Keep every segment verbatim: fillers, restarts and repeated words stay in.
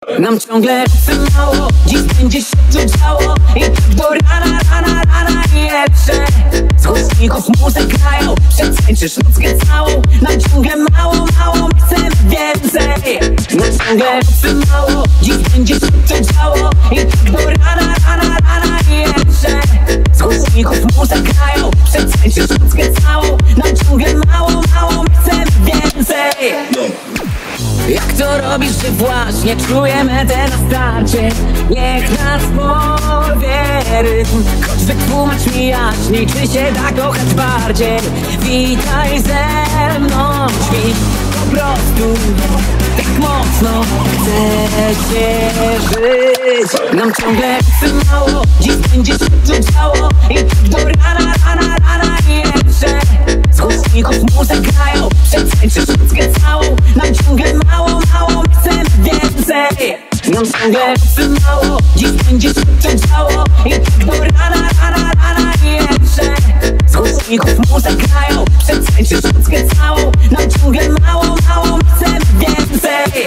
Nam ciągle mało, dziś będzie się tu działo. I tak do rana, rana, rana i jeszcze z głośników muzyk grają. Przetańczysz nockę całą. Nam ciągle mało, mało, my chcemy więcej. Nam ciągle mało, dziś będzie się tu działo. I tak do rana, rana, rana i jeszcze z głośników muzyk grają. Przetańczysz nockę całą. Nam ciągle mało, mało, my chcemy więcej. Jak to robisz, że właśnie czujemy te na starcie? Niech nas powie rytm, choć wytłumacz mi jaśniej, czy się da kochać bardziej. Witaj ze mną, świt, po prostu tak mocno chcę się żyć. Nam ciągle mało, dziś będzie się tu działo. I tak do rana, rana, rana i jeszcze z głośników muzyk grają. Przetańczysz nockę całą. Nam ciągle mało, mało, my chcemy więcej. Nam ciągle mało, dziś będzie się to działo. I tak do rana, rana, rana i jeszcze z głośników muzyk grają. Przetańczysz nockę całą. Nam ciągle mało, mało, my chcemy więcej.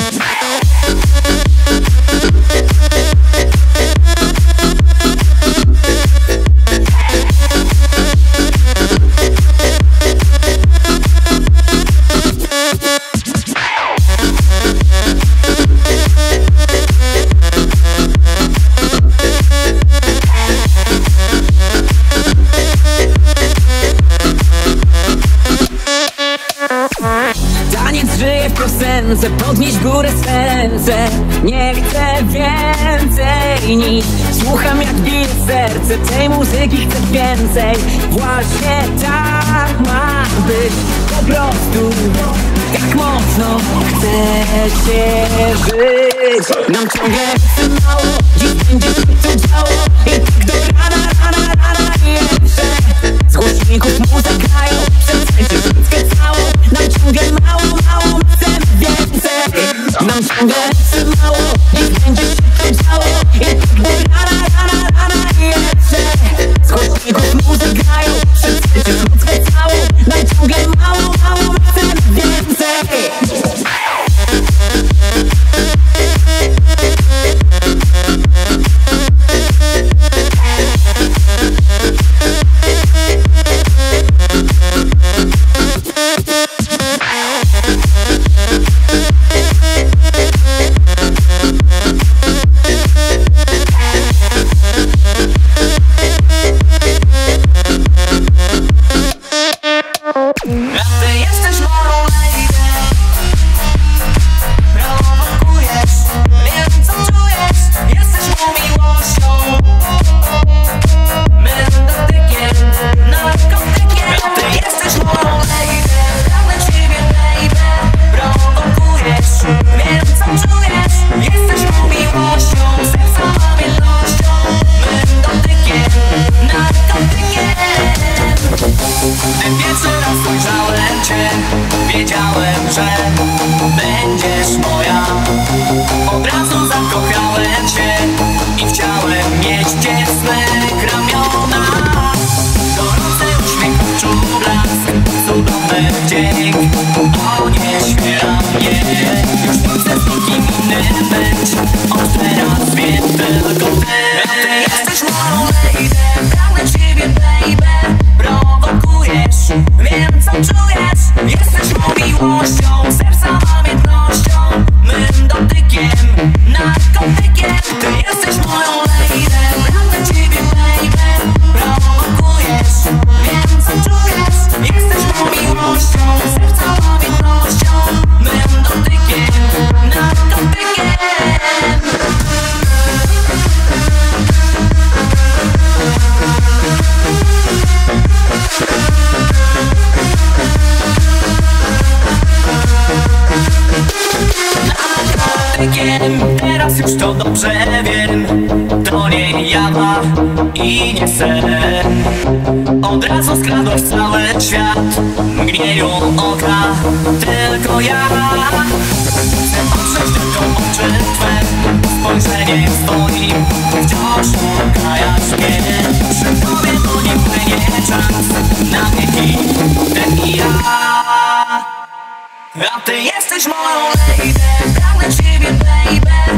Podnieś górę z ręce, nie chcę więcej nic. Słucham jak bije serce, tej muzyki chcę więcej. Właśnie tak ma być, po prostu tak mocno chcę się żyć. Nam ciągle mało, dziś będzie się tu działo. I tak do rana, rana, rana i jeszcze z głośników muzyk grają. Przetańczysz nockę całą. Nam ciągle mało, mało, my chcemy więcej. Nam ciągle mało, dziś będzie się tu działo. I tak do rana, rana, rana i jeszcze z głośników muzyk grają. Przetańczysz nockę całą. Nam ciągle mało, mało, my chcemy więcej. Teraz już to dobrze wiem, to nie jawa i nie sen. Od razu skradłaś cały świat mgnieniu oka. Tylko ja chcę patrzeć tylko oczy twe, spojrzenie swoim wciąż ukajasz mnie. Przy tobie to nie płynie czas na wieki, ty i ja. A ty jesteś moją lady, pragnę ciebie baby.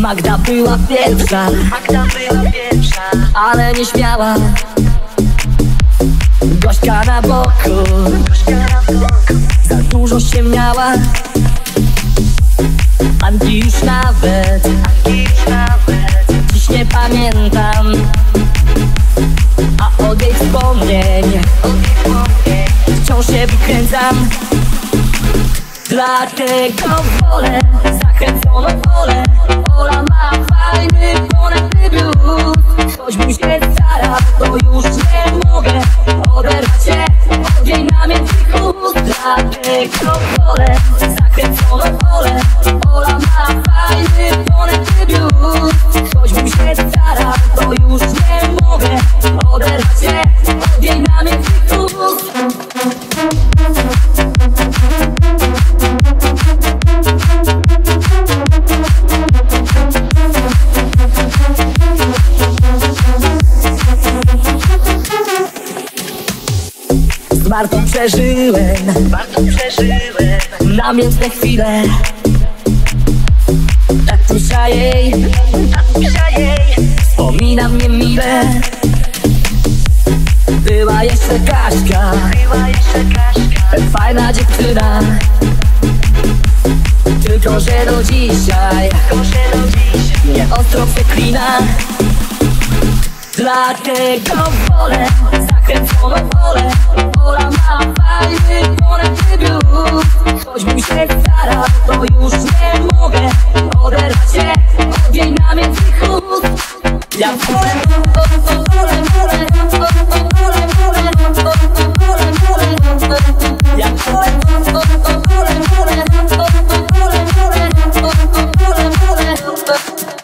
Magda była pierwsza, Magda była pierwsza, ale nie śmiała. Gośka na boku, Gośka na boku, za dużo ściemniała. Anki już nawet, Anki już nawet dziś nie pamiętam. A od jej wspomnień, od jej wspomnień wciąż się wykręcam. Dlatego wolę zachęconą wolę. Ola ma fajny ponadny blues. Ktoś mu się stara, to już nie mogę oderwać się od jej namiętnych ust. Dlatego wolę zachęconą wolę. Ola ma fajny ponadny blues. Ktoś mu się stara, to już nie mogę oderwać się od jej namiętnych ust. Z Martą przeżyłem, Martą przeżyłem namiętne chwile. Tatusia jej, tatusia jej wspomina mnie mile. Była jeszcze Kaśka, była jeszcze Kaśka, fajna dziewczyna. Tylko że do dzisiaj, tylko że do dzisiaj mnie ostro przeklina. Dlatego wolę zakręconą wolę. Ola ma fajny ponadny blues. Ktoś mu się stara, to już nie mogę oderwać się od jej namiętnych ust. Ja wolę, wolę, wolę, wolę, wolę, wolę, wolę, wolę. Ja wolę, wolę, wolę, wolę, wolę, wolę, wolę, wolę.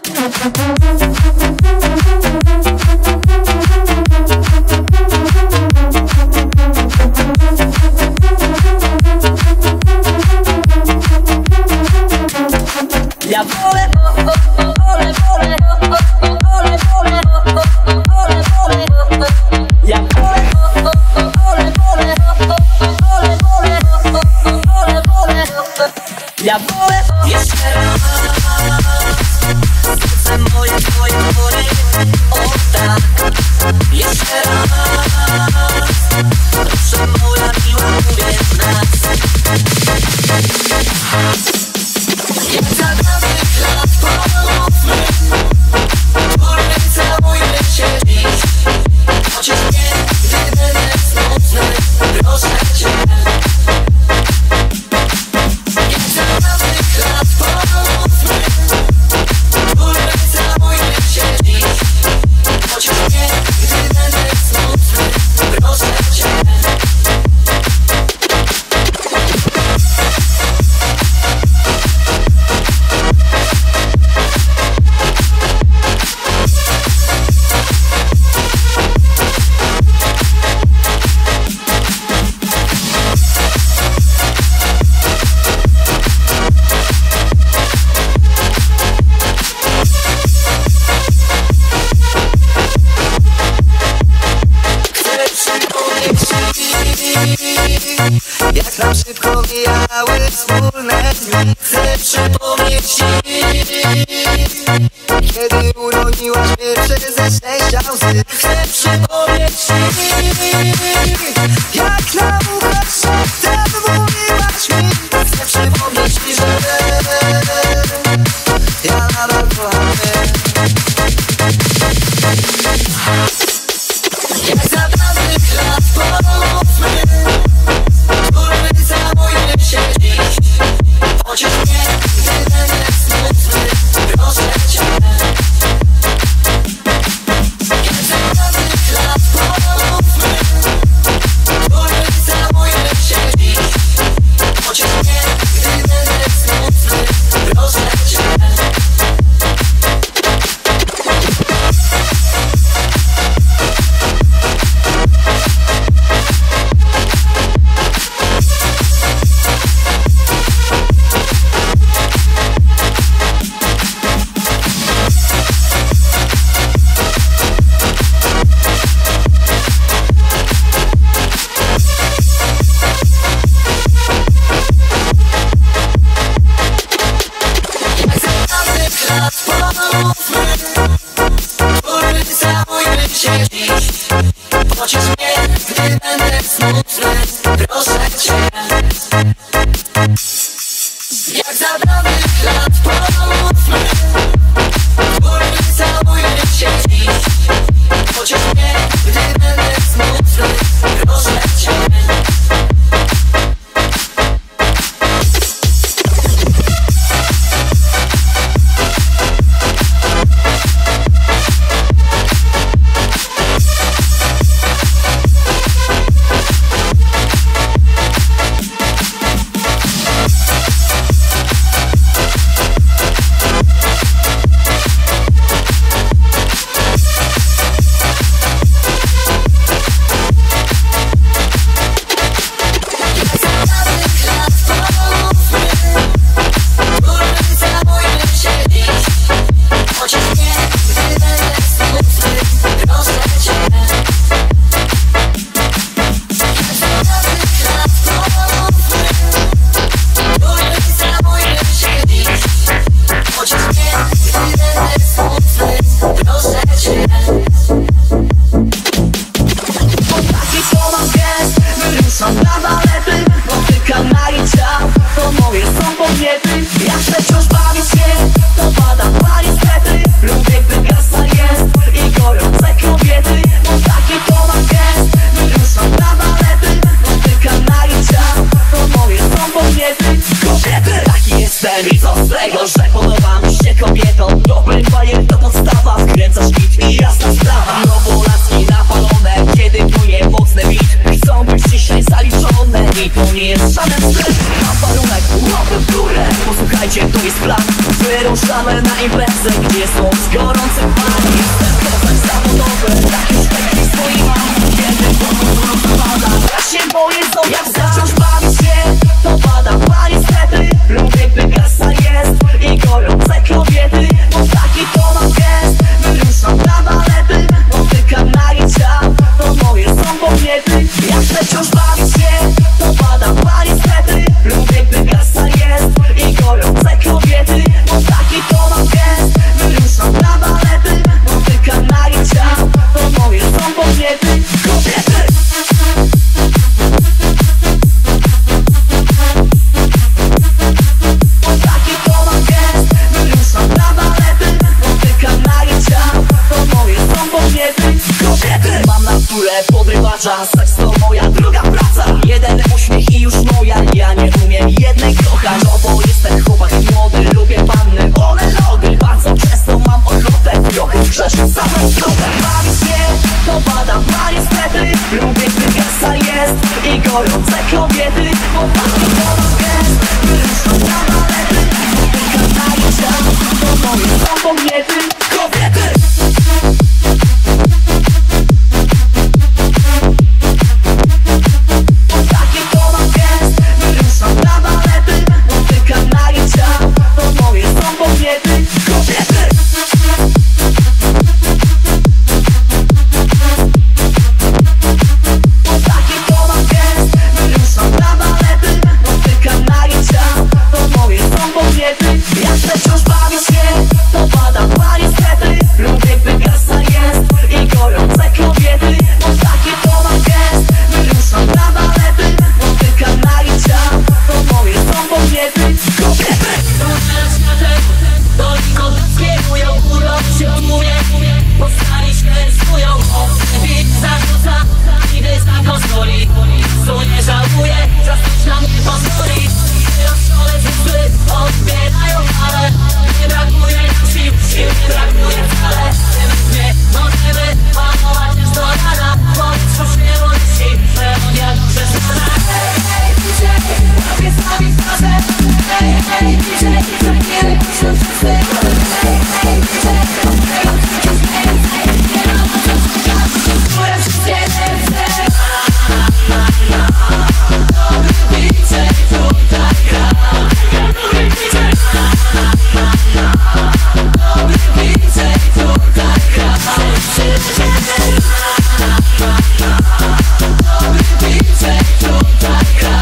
Ja wolę, wolę, wolę, wolę, wolę, wolę, wolę. Ja wolę, wolę, wolę, wolę, wolę, wolę, wolę. Ja wolę jeszcze raz. Serce moje, twoje pory. O tak, jeszcze raz. Proszę moja miła, mówię nas. Jak za dawnych lat pomówmy, wspólnie całujmy się dziś. Chociaż nie, gdy będę smutny, proszę cię. Jak za dawnych lat pomówmy, wspólnie całujmy się dziś. Chociaż nie, gdy będę smutny, proszę cię. Jak nam szybko mijały wspólne dni. Chcę przypomnieć ci, kiedy uroniłaś pierwsze ze szczęścia łzy. Chcę przypomnieć ci, jak na ucho szeptem mówiłaś mi. Chcę przypomnieć ci, że ja nadal kocham cię. Jak za dawnych lat pomówmy, wspólnie całujmy się dziś. Chociaż nie, gdy będę smutny, proszę cię. Jak za dawnych lat pomówmy, wspólnie całujmy to nie jest żaden stres. Mam warunek, łapy w górę. Posłuchajcie, to jest plan. Wyruszamy na imprezę, gdzie są z gorącym pan. Jestem kozak zawodowy, tak już lepiej swoi mam. Kiedy pomóc pada, ja się boję znowu. Jak zacząć bawić się, to pada pan niestety. Lubię, gdy kasa jest i gorące kobiety. Bo taki to mam gest, wyruszam na balety. Dotykam nagi ciał, to moje są kobiety. Jak chcę wciąż bawić się, to pada pan niestety. Lubię, gdy kasa jest i gorące kobiety. Bo taki to mam gest, wyruszam na balety. Dotykam nagi ciał, to moje są kobiety. Kobiety. Taki to mam gest, wyruszam na balety. Dotykam nagi ciał, to moje są kobiety. Kobiety. Mam naturę podrywacza, seks to moja druga praca. Jeden uśmiech i już moja, ja nie umiem jednej kochać. No bo jestem chłopak młody, lubię panny, one lody. Bardzo często mam ochotę trochę zgrzeszyć samą drogę. Bawić się, to pada pan niestety. Lubię, gdy kasa jest i gorące kobiety. Bo taki to mam gest, wyruszam na balety. Dotykam nagi ciał, to moje są kobiety. Kobiety. Taki to mam gest, wyruszam na balety. Dotykam nagi ciał, to moje są kobiety. Kobiety. Taki to mam gest, wyruszam na balety. Dotykam nagi ciał, to moje są kobiety. Jak chcę wciąż bawić się, to pada pan niestety. Lubię, gdy kasa jest i gorące kobiety. Bo taki to mam gest, wyruszam na balety. Dotykam nagi ciał, to moje są kobiety. Kobiety. Do nikogo skierują, górą się mówię. Powstali się rysują, bit zarzuca, niby za konsoli. Co nie żałuję, zasłuż na mnie pozwoli. Wyroszczone zysły odbierają, ale nie brakuje nam sił, sił nie brakuje wcale. Nie możemy panować aż do rana, bo wciąż nie ulici, melodia dobrze znana. Hej, hej, D J, robię z nami fazę. Hej, hej, D J, za chwilę puszczą wszyscy. Hej, hej, D J, od tego chcecie zmienić. Nie ma co czekać, które wszystkie ręce. Dobry D J tutaj gra. Dobry D J. Dobry D J tutaj gra. Dobry D J tutaj gra.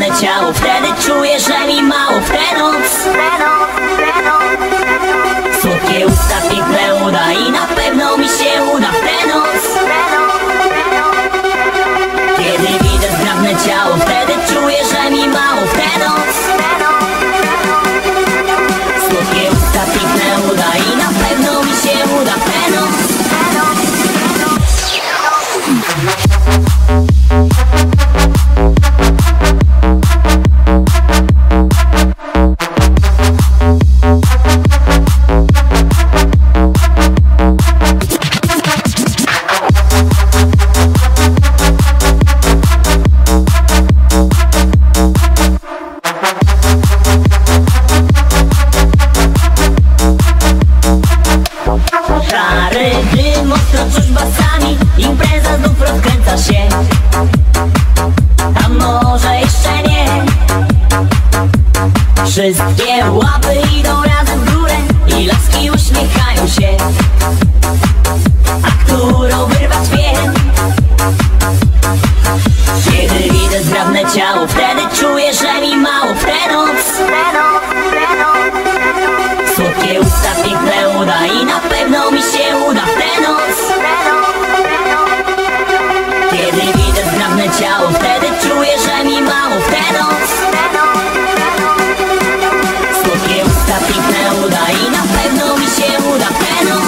ciało, wtedy czuję, że mi mało w tę noc. Słodkie usta, piękne uda i na pewno mi się uda w tę noc. Kiedy widzę zgrabne ciało, wtedy czuję, że mi mało w tę noc. Słodkie usta, piękne uda i na pewno mi się uda w tę noc. Szary dym, ostro czuć basami, impreza znów rozkręca się. A może jeszcze nie. Wszystkie łapy idą razem w górę i laski uśmiechają się. A którą wyrwać wiem? Kiedy widzę zgrabne ciało, wtedy czuję, że mi mało w tę noc. Słodkie usta, piękne uda i na pewno mi się uda w tę noc. Kiedy widzę zgrabne ciało, wtedy czuję, że mi mało w tę noc. Słodkie usta, piękne uda i na pewno mi się uda w tę noc.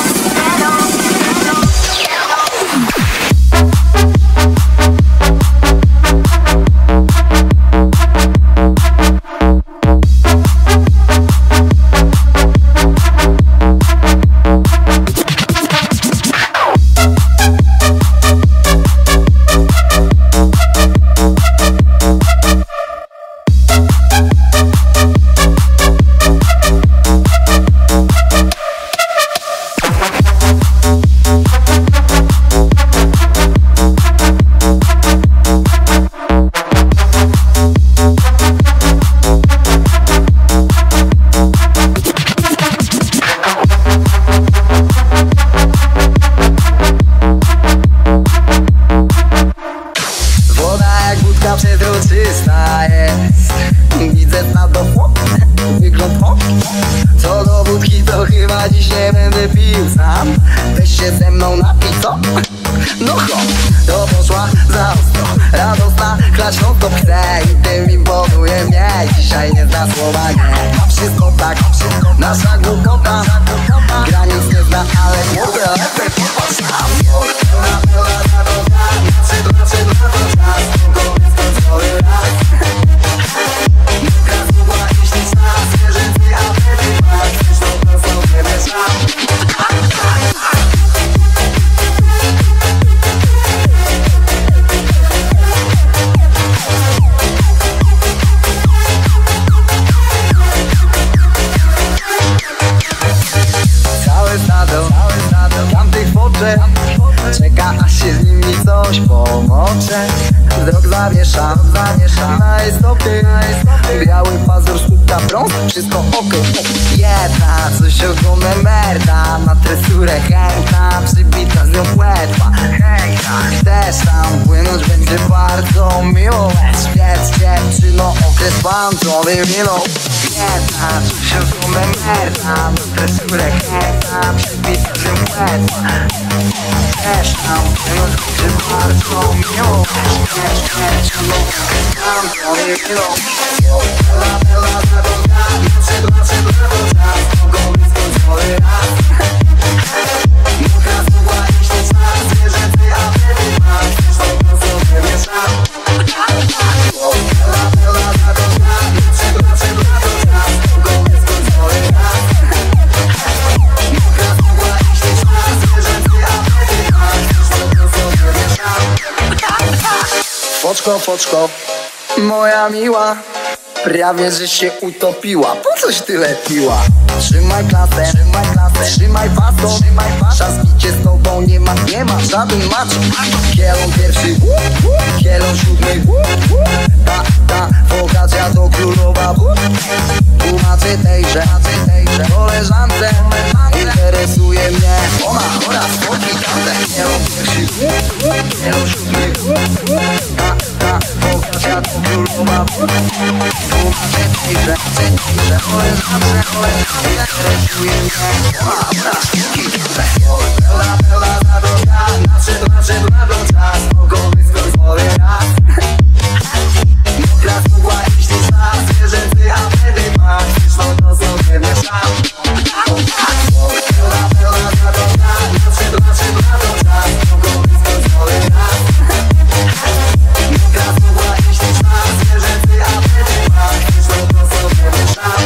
Przezroczysta jest. Widzę na to wygląd o. Co do wódki to chyba dziś nie będę pił sam. Weź się ze mną napić, co? No chodź, to poszła za ostro. Radosna, klaśną to chce i tym imponuje mnie. Dzisiaj nie zna słowa nie. Ma wszystko tak, nasza głupota. Granic nie zna, ale nie zna. Czeka, aż się z nimi coś pomoże. Wzrok zawieszam, zawieszam na jej stopy. Biały pazur, sztuka, brąz, wszystko okej. Jedna, coś oglądę merda. Na tresurę chętna, przybita z nią płetwa. Chcesz tam płynąć, będzie bardzo miło. Świec dziewczyno, okres pancowy milą. Jedna, coś oglądę merda. Na tresurę chętna, przybita z nią płetwa. Chcesz tam płynąć, będzie bardzo miło. Świec dziewczyno, okres pancowy milą. Bela, bela, zaroga, nocy, nocy, nocy, czas. Mogą być skończony raz. Mucha zmogła iść na czas. Zwierzęcy, a wtedy masz. Zresztą to sobie mieszam. Bela, bela, zaroga, nocy, nocy, nocy, czas. Mogą być skończony raz. Mucha zmogła iść na czas. Zwierzęcy, a wtedy masz. Zresztą to sobie mieszam. Foczko, foczko, moja miła. Prawie, że się utopiła. Po coś tyle piła? Trzymaj klasę, trzymaj klasę, trzymaj fason, trzymaj fason. Czas picie z tobą nie ma, nie ma żaden macho. Kielon pierwszy, kielon siódmy. Ta, ta, wokacja to królowa. Tłumaczę tejże, koleżance. Interesuje mnie ona oraz podwigante. Kielon pierwszy, kielon siódmy. Ta, ta, wokacja moja to królowa. Tłumaczę tej rzeczy, że chory zawsze, chory zawsze reszuje mnie. Pełna, pełna zadoka, nadszedł, nadszedł na to czas. Spokojny skąd sobie raz. Mokra smugła i śliczna, zwierzęcy apetyt ma. Chcesz no to sobie mieszam. Pełna, pełna zadoka, nadszedł, nadszedł na to czas. Spokojny skąd sobie raz. Mokra smugła i śliczna, zwierzęcy apetyt ma. Chcesz no to sobie mieszam.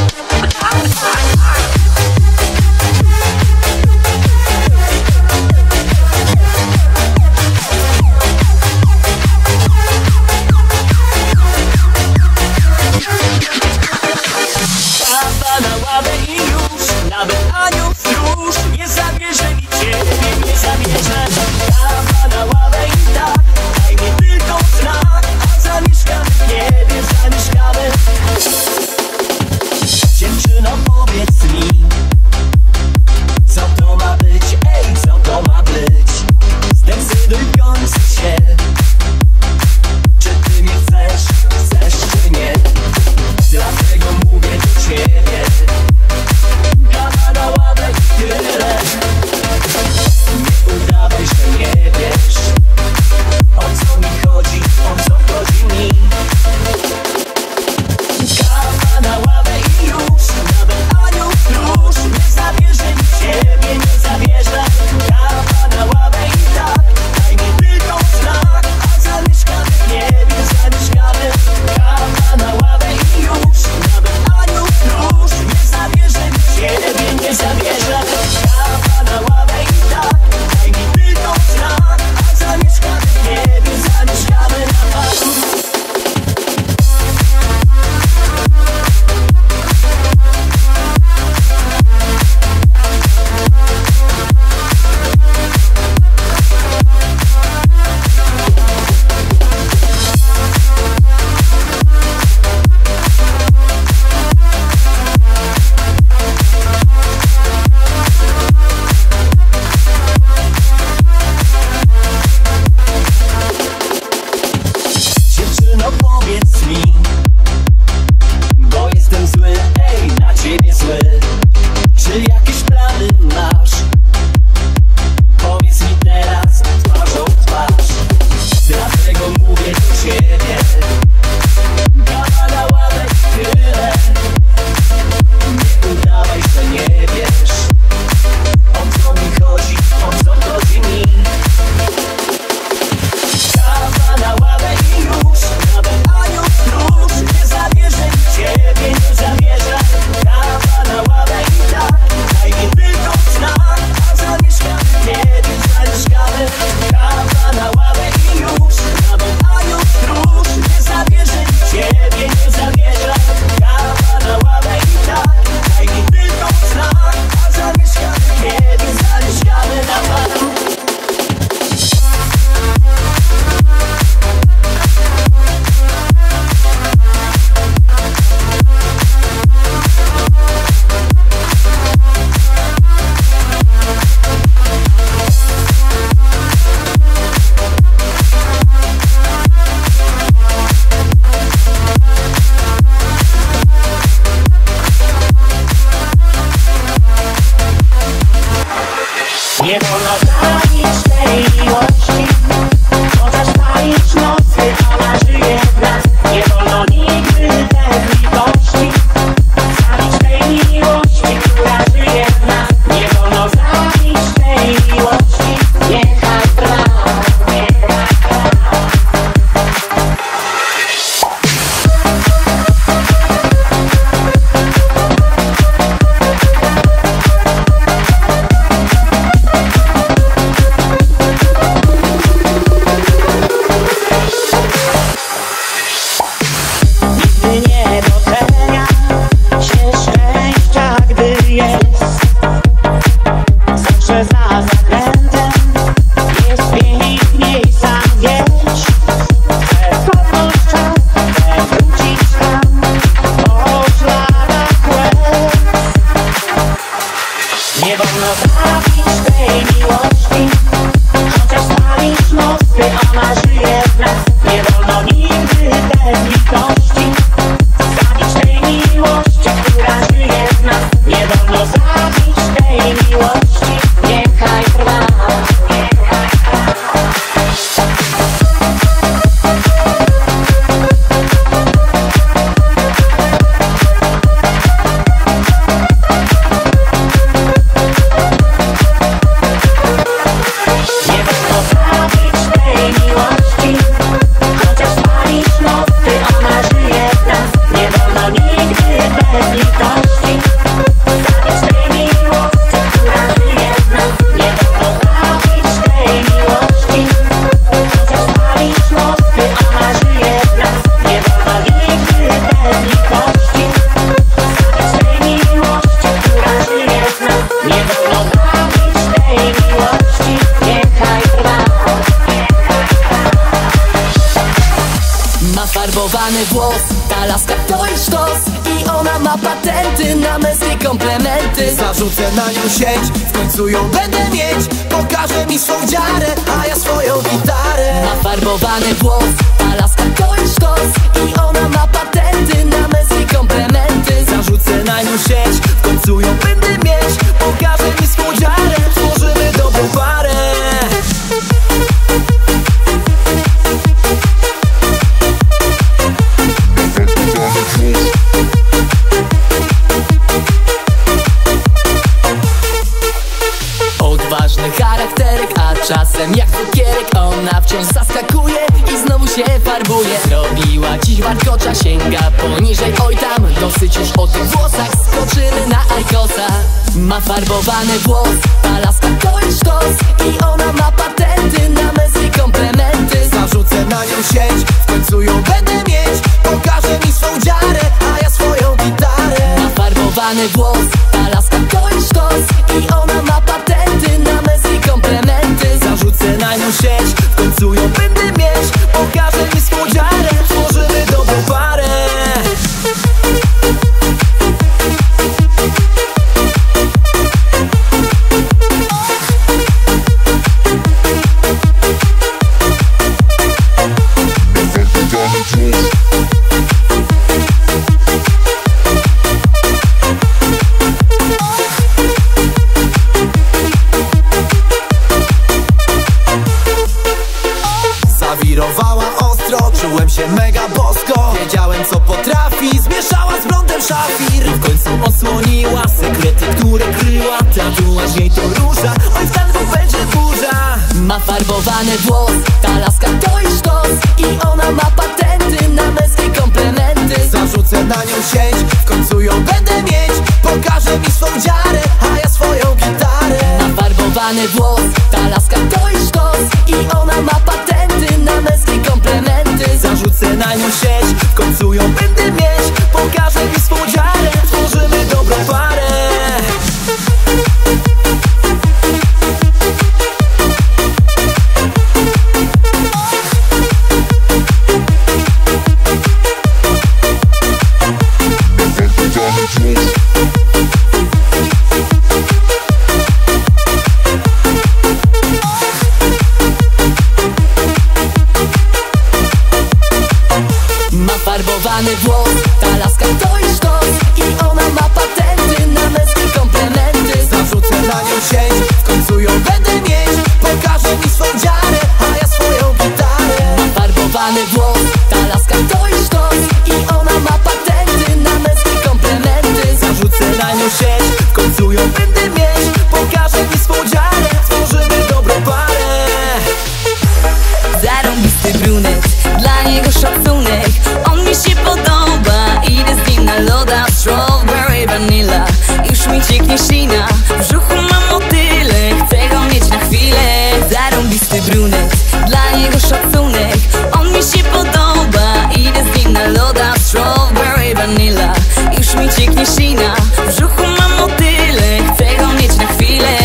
farbowany włos, ta laska to jest sztos i ona ma patenty na męskie komplementy. Zarzucę na nią sieć, w końcu ją będę mieć. Pokaże mi swą dziarę, a ja swoją gitarę. Ma farbowany włos, ta laska to jest sztos i ona ma patenty na męskie komplementy. Zarzucę na nią sieć, w końcu ją będę mieć. Pokaże mi swą dziarę, tworzymy dobrą parę. Odważny charakterek, a czasem jak cukierek. Ona wciąż zaskakuje i znowu się farbuje. Zrobiła dziś warkocza, sięga poniżej, oj tam. Dosyć już o tych włosach, skoczymy na Ajkosa. Ma farbowany włos, ta laska to jest sztos i ona ma patenty na męskie komplementy. Zarzucę na nią sieć, w końcu ją będę mieć. Pokaże mi swą dziarę, a ja swoją gitarę. Ma farbowany włos, ta laska to jest sztos i ona ma patenty na męskie komplementy. Zarzucę na nią sieć, w końcu ją będę mieć. Pokaże mi swą dziarę, tworzymy dobrą parę. Zawirowała ostro, czułem się mega bosko. Wiedziałem co potrafi, zmieszała z blondem szafir. I w końcu odsłoniła sekrety, które kryła. Tatuaż jej to róża, oj w tangu będzie burza. Ma farbowany włos, ta laska to jest sztos i ona ma patenty na męskie komplementy. Zarzucę na nią sieć, w końcu ją będę mieć. Pokaże mi swą dziarę, a ja swoją gitarę. Ma farbowany włos, ta laska to jest sztos i ona ma patenty na męskie komplementy. Zarzucę na nią sieć, w końcu ją będę mieć. Pokaże mi swą dziarę, tworzymy dobrą parę. Ma farbowany włos, ta laska to jest sztos i ona ma patenty na męskie komplementy. Zarzucę na nią sieć, w końcu ją będę mieć. Pokaże mi swą dziarę, a ja swoją gitarę. Ma farbowany włos, ta laska to jest sztos i ona ma patenty na męskie komplementy. Zarzucę na nią sieć, w końcu ją będę mieć. Pokaże mi swą dziarę, tworzymy dobrą parę. Zarąbisty brunet, dla niego szacunek. On mi się podoba, idę z nim na loda. Strawberry vanilla, już mi cieknie ślina. W brzuchu mam motyle, chcę go mieć na chwilę. Zarąbisty brunet, dla niego szacunek. On mi się podoba, idę z nim na loda. Strawberry vanilla, już mi cieknie ślina. W brzuchu mam motyle, chcę go mieć na chwilę.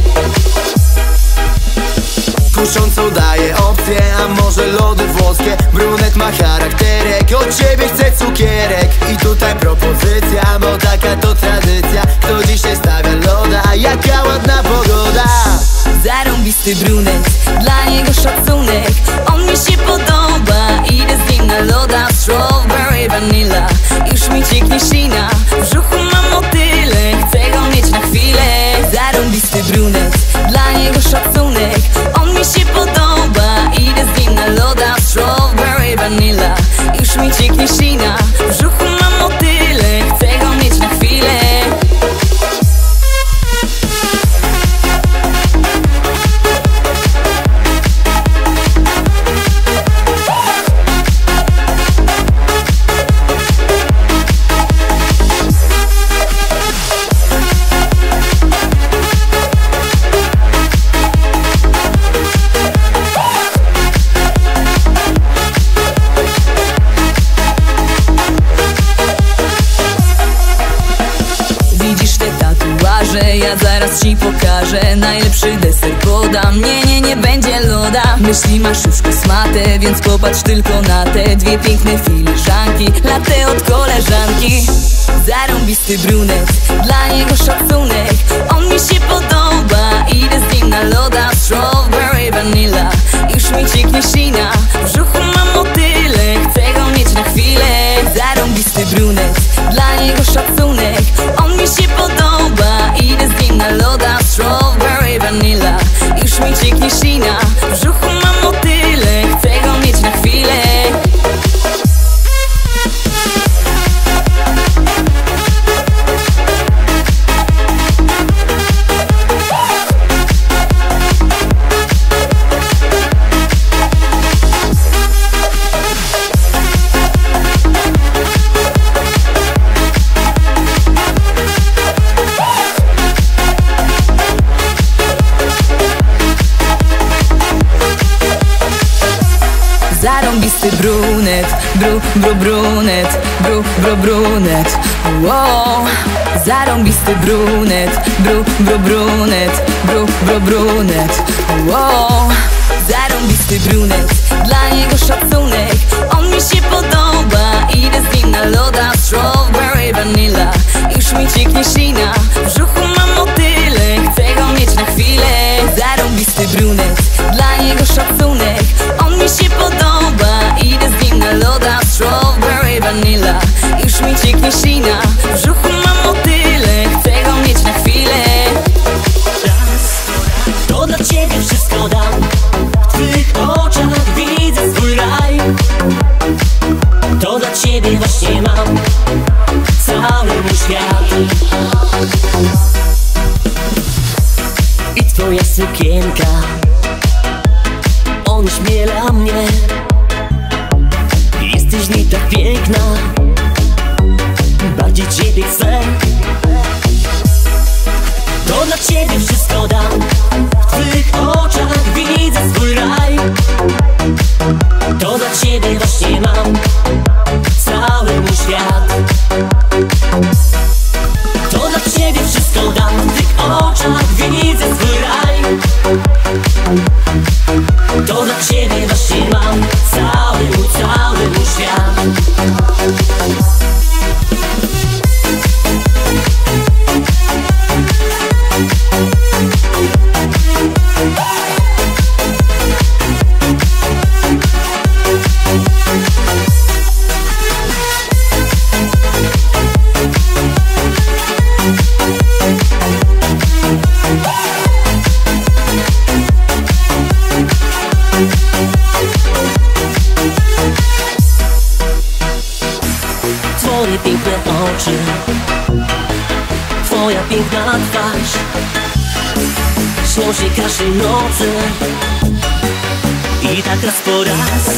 Kuszącą daje opcję, a może lody włoskie. Brunet ma charakterek, od ciebie chce cukierek. I tutaj propozycja, bo taka to tradycja. Kto dzisiaj stawia loda, jaka ładna pogoda. Zarąbisty brunet, dla niego szacunek. On mi się podoba, idę z nim na loda. Strawberry vanilla, już mi cieknie ślina. W brzuchu mam motyle, chcę go mieć na chwilę. Zarąbisty brunet, dla niego szacunek. On mi się podoba, idę z nim na loda. Strawberry vanilla, już mi cieknie ślina. W brzuchu mam motyle, chcę go mieć na chwilę. Ja zaraz ci pokażę, najlepszy deser podam. Nie, nie, nie będzie loda. myśli masz już kosmate, więc popatrz tylko na te dwie piękne filiżanki, latte od koleżanki. Zarąbisty brunet, dla niego szacunek, on mi się podoba. Idę z nim na loda, strawberry vanilla, już mi cieknie ślina, w brzuchu mam motyle, chcę go mieć na chwilę. Zarąbisty brunet, dla niego szacunek, on mi się podoba. Idę z nim na loda, strawberry vanilla, już mi cieknie ślina, w brzuchu mam motyle, chcę go mieć na chwilę. Zarąbisty brunet, bru, bru, brunet, bru, bru, brunet, wow. Zarąbisty brunet, bru, bru, brunet, bru, bru, brunet, wow. Zarąbisty brunet, dla niego szacunek, on mi się podoba. Idę z nim na loda, strawberry vanilla, już mi cieknie ślina, w brzuchu mam motyle, chcę go mieć na chwilę. Zarąbisty brunet, dla niego szacunek, on mi się podoba. Idę z nim na loda, strawberry vanilla, już mi cieknie ślina, w brzuchu mam motyle, chcę go mieć na chwilę. To dla ciebie wszystko dam, w twych oczach widzę swój raj. To dla ciebie właśnie mam cały mój świat. I twoja sukienka ośmiela mnie, jesteś w niej tak piękna, bardziej ciebie chcę. To dla ciebie wszystko dam, w twych oczach widzę swój raj. To dla ciebie właśnie mam cały mój świat. To dla ciebie wszystko dam, w twych oczach widzę swój raj. To dla ciebie właśnie mam cały mój, cały mój świat. Twoje piękne oczy, twoja piękna twarz, śnią się każdej nocy i tak raz po raz.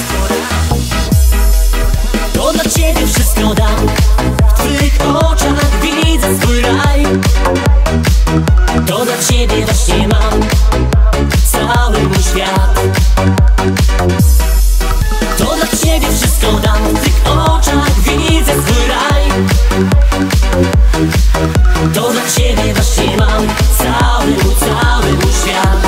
To dla ciebie wszystko dam, w twych oczach widzę swój raj. To dla ciebie właśnie mam cały mój świat. To dla ciebie wszystko dam, w twych oczach widzę swój raj. To dla ciebie właśnie mam cały mój, cały mój świat.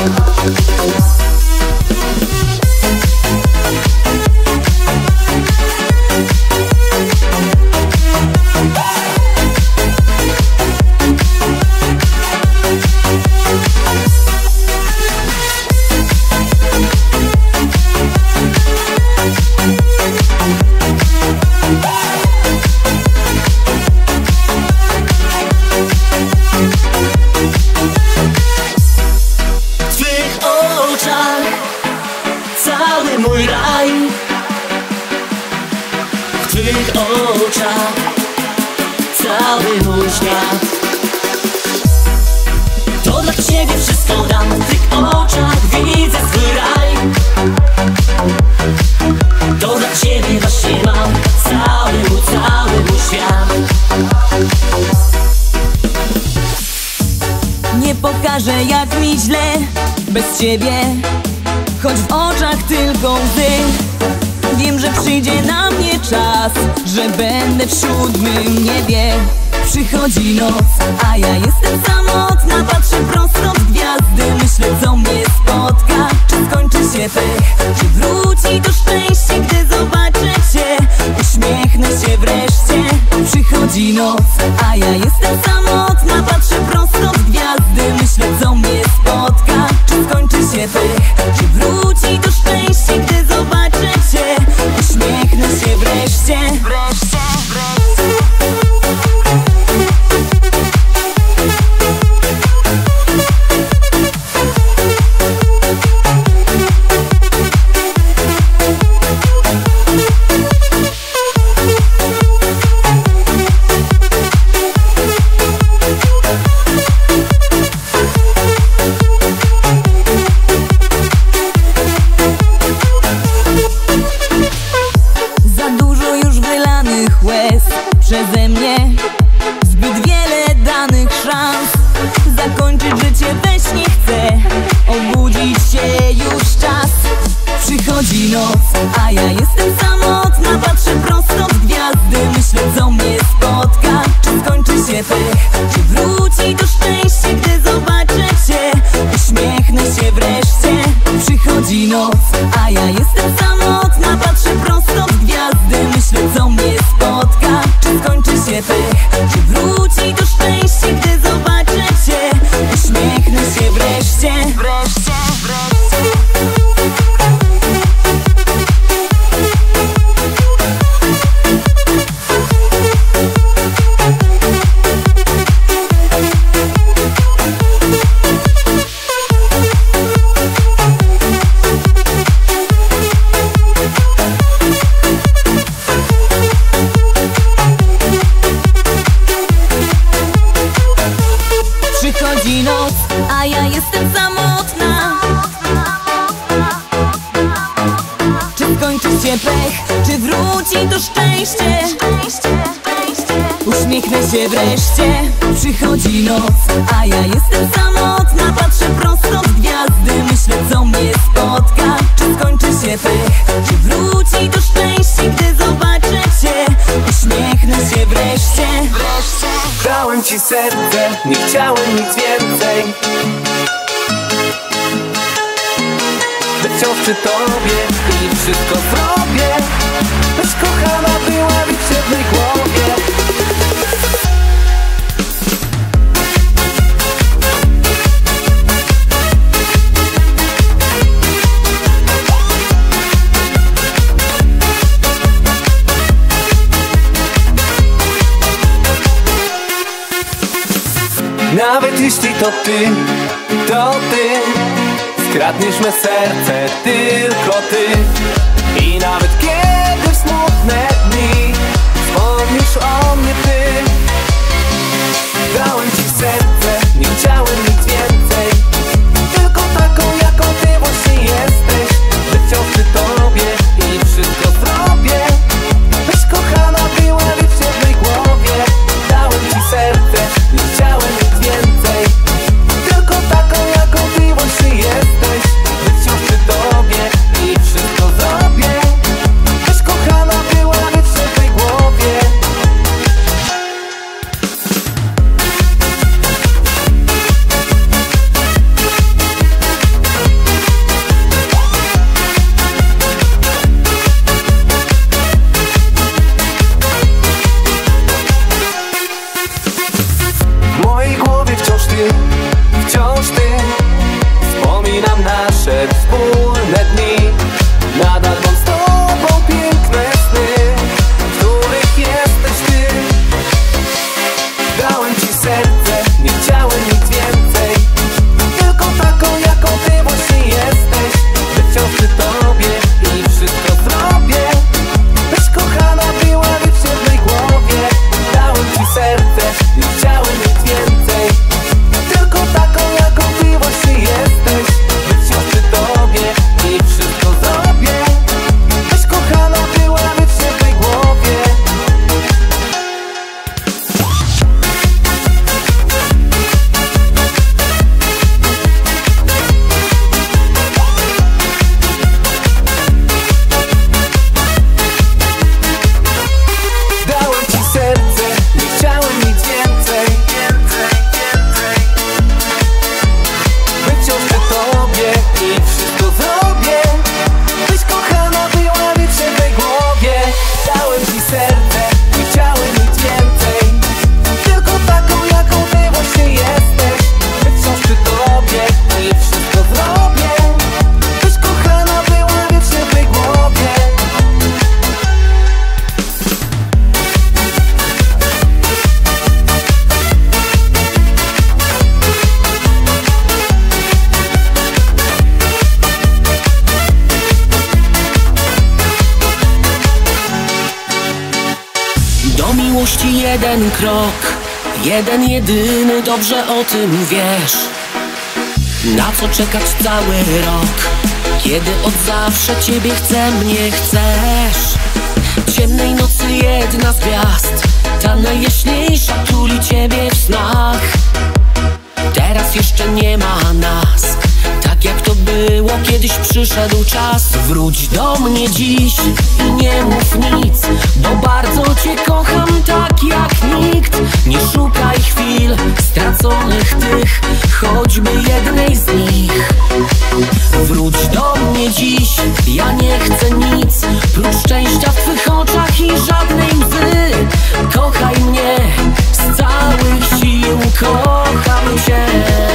Cały mój świat. To dla ciebie wszystko dam, w tych oczach widzę swój raj. To dla ciebie właśnie mam cały mój, cały mój świat. Nie pokażę jak mi źle bez ciebie, choć w oczach tylko łzy. Wiem, że przyjdzie na mnie czas, że będę w siódmym niebie. Przychodzi noc, a ja jestem samotna, patrzę prosto w gwiazdy. gwiazdy. Myślę, co mnie spotka, czy skończy się pech, czy wróci to szczęście, gdy zobaczę cię. Uśmiechnę się wreszcie, przychodzi noc, a ja jestem samotna. Patrzę prosto w gwiazdy, myślę, co mnie spotka, czy skończy się pech, czy wróci to szczęście, gdy zobaczę cię. Uśmiechnę się wreszcie, wreszcie, wreszcie. Przeze mnie zbyt wiele danych szans. Zakończyć życie we śnie chcę, obudzić się już czas. Przychodzi noc, a ja jestem samotna. Patrzę prosto w gwiazdy, myślę, co mnie spotka, czy skończy się pech, czy wróci to szczęście, gdy zobaczę cię. Uśmiechnę się wreszcie, przychodzi noc, a ja jestem samotna. Patrzę prosto w gwiazdy, myślę, co mnie spotka, czy skończy się pech, czy wróci to szczęście, gdy zobaczę cię. Uśmiechnę się wreszcie, wreszcie, wreszcie. Przychodzi noc, a ja jestem samotna. Czy skończy się pech, czy wróci to szczęście? Uśmiechnę się wreszcie, przychodzi noc, a ja jestem samotna. Patrzę prosto w gwiazdy, myślę, co mnie spotka, czy skończy się pech, czy wróci to szczęście, gdy zobaczę cię. Uśmiechnę się wreszcie, wreszcie. Dałem ci serce, nie chciałem nic więcej, lecz wciąż przy tobie i wszystko zrobię, lecz kochana była mi w ciemnej głowie. Nawet jeśli to ty, to ty skradniesz me serce, tylko ty. I nawet kiedy w smutne dni wspomnisz o mnie ty. Dałem ci serce, nie chciałem nic więcej, tylko taką, jaką ty właśnie jesteś. Lecz wciąż przy tobie i wszystko zrobię, lecz kochana była mi w ciemnej głowie. Dałem ci serce, nie chciałem nic więcej, tylko taką, jaką ty właśnie jesteś. Lecz wciąż przy tobie i wszystko zrobię, Do miłości jeden krok, jeden jedyny, dobrze o tym wiesz. Na co czekać cały rok, kiedy od zawsze ciebie chcę, mnie chcesz. Ciemnej nocy jedna z gwiazd, ta najjaśniejsza, tuli ciebie w snach. Teraz jeszcze nie ma nas, tak jak to było, kiedyś przyszedł czas. Wróć do mnie dziś i nie mów nic, bo bardzo cię kocham tak jak nikt. Nie szukaj chwil straconych tych, choćby jednej z nich. Wróć do mnie dziś, ja nie chcę nic, prócz szczęścia w twych oczach i żadnej łzy. Kochaj mnie z całych sił, kocham cię.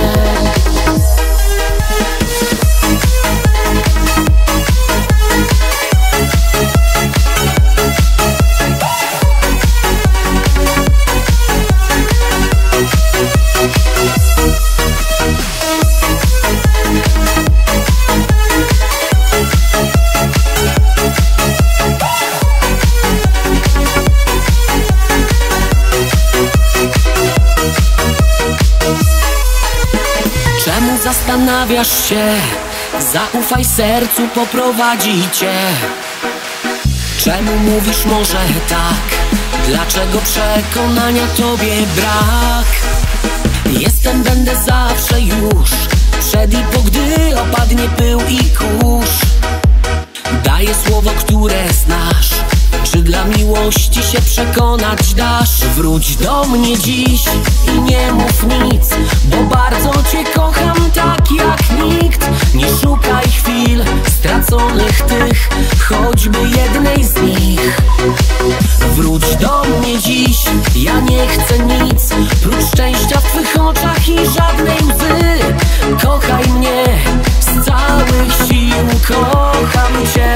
Czemu zastanawiasz się? Zaufaj sercu, poprowadzi cię. Czemu mówisz może tak? Dlaczego przekonania tobie brak? Jestem, będę zawsze już, przed i po, gdy opadnie pył i kurz. Daję słowo, które znasz. Czy dla miłości się przekonać dasz? Wróć do mnie dziś i nie mów nic, bo bardzo cię kocham tak jak nikt. Nie szukaj chwil straconych tych, choćby jednej z nich. Wróć do mnie dziś, ja nie chcę nic, prócz szczęścia w twych oczach i żadnej łzy. Kochaj mnie z całych sił, kocham cię.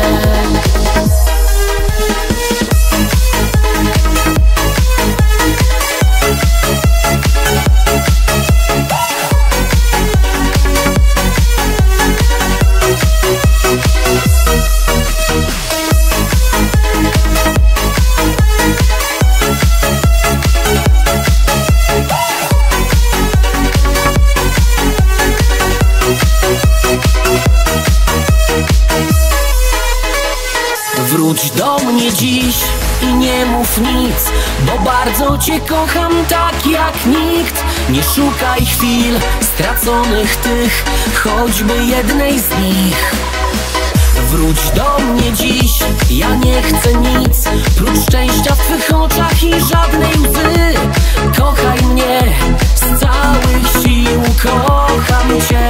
Wróć do mnie dziś i nie mów nic, bo bardzo cię kocham tak jak nikt. Nie szukaj chwil straconych tych, choćby jednej z nich. Wróć do mnie dziś, ja nie chcę nic, prócz szczęścia w twych oczach i żadnej łzy. Kochaj mnie z całych sił, kocham cię.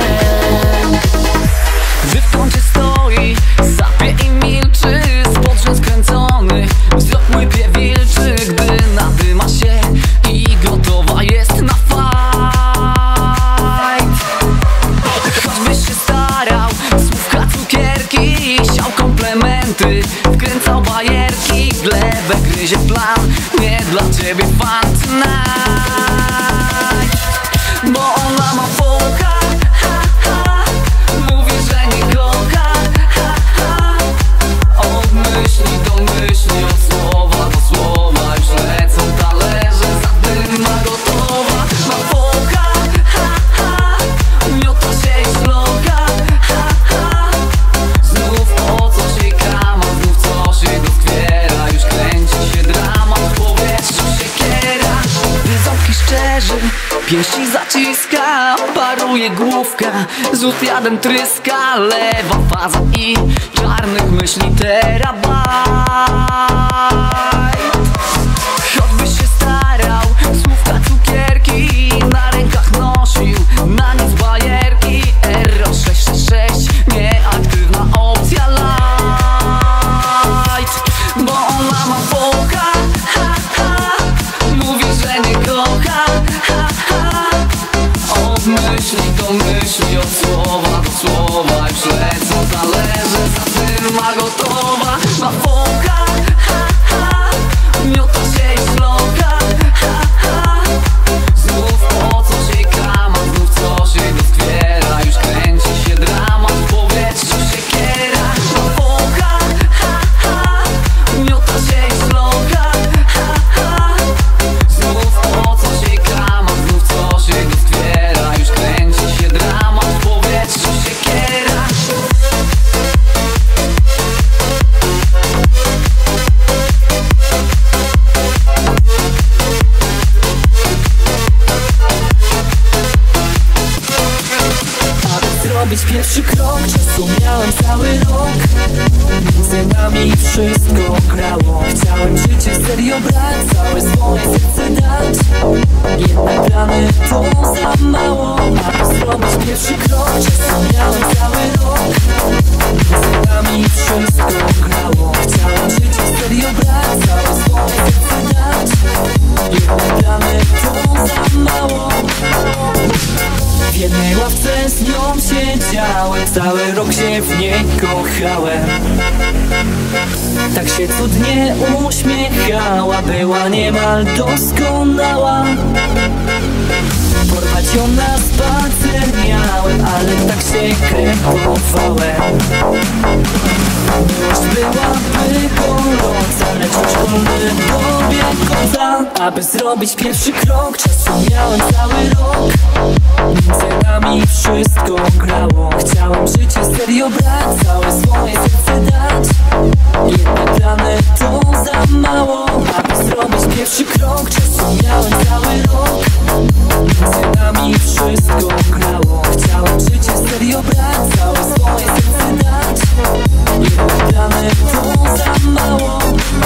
Gdy w kącie stoi, sapie i milczy, spod skręcony, wzrok mój piewilczy, gdy nadyma się i gotowa jest na fight. Choćbyś się starał, słówka, cukierki, siał komplementy, wkręcał bajerki, glebę gryzie plan, nie dla ciebie fun tonight. Bo ona ma focha, ha, ha, mówi, że nie kocha, ha, ha. Od myśli do myśli, od słowa do słowa, już lecą talerze, zadyma gotowa. Ma focha, ha, ha, miota się i sloka, ha, ha. Znów o coś jej kama, znów coś jej doskwiera, już kręci się dramat, w powietrzu siekiera. Gdy ząbki szczerzy, pięści zaciska, paruje główka, z ust jadem tryska, lewa faza i czarnych myśli terabajt. Choćbyś się starał, słówka, cukierki, na rękach nosił, na nic bajerki. Error sześć sześć sześć, nieaktywna opcja light. Bo ona ma focha, ha, ha, mówi, że nie kocha, ha, ha. Od myśli do myśli, od słowa do słowa, już lecą talerze, zadyma gotowa. Ma focha, ha, ha, serio brać, całe swoje serce dać. Jednak rany to za mało, aby zrobić pierwszy krok. Czasem miałem cały rok, między nami wszystko grało. Chciałem życie serio brać, całe swoje serce dać. Jednak rany to za mało. W jednej ławce z nią siedziałem, cały rok się w niej kochałem. Tak się cudnie uśmiechała, była niemal doskonała. Porwać ją na spacer miałem, ale tak się krępowałem. Miłość byłaby gorąca, lecz już wolny dobiegł końca. Aby zrobić pierwszy krok, czasu miałem cały rok. Między nami wszystko grało. Chciałem życie serio brać, całe swoje serce dać. Jednak rany to za mało, aby zrobić pierwszy krok. Czasu miałem cały rok. Między nami wszystko grało. Chciałem życie serio brać, całe swoje serce dać. Jednak rany to za mało.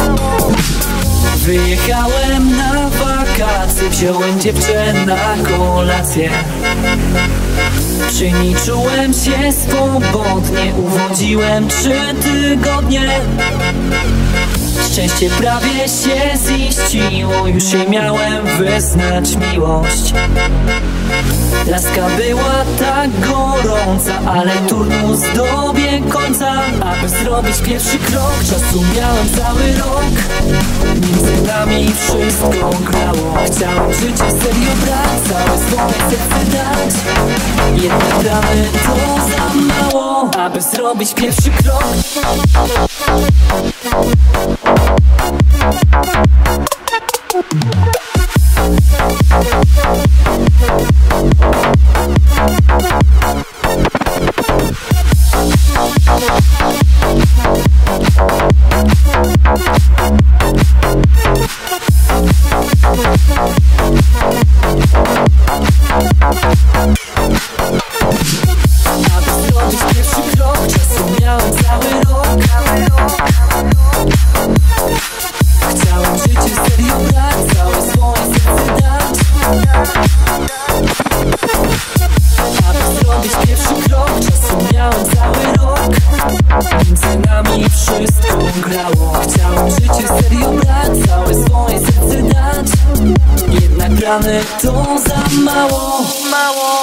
Wyjechałem na wakacje, wziąłem dziewczę na kolację. Przy niej czułem się swobodnie, uwodziłem trzy tygodnie. Szczęście prawie się ziściło, już jej miałem wyznać miłość. Laska była tak gorąca, ale turnus dobiegł końca. Aby zrobić pierwszy krok, czasu miałem cały rok. Między nami wszystko grało. Chciałem życie serio brać, całe swoje serce dać. Jednak rany to za mało, aby zrobić pierwszy krok. Aby zrobić pierwszy krok, czasu miałem cały rok. Chciałem życie serio brać, całe swoje serce dać. Aby zrobić pierwszy krok, czasu miałem cały rok. Między nami wszystko grało. Chciałem życie serio brać, całe swoje serce dać. Jednak rany to za mało, mało.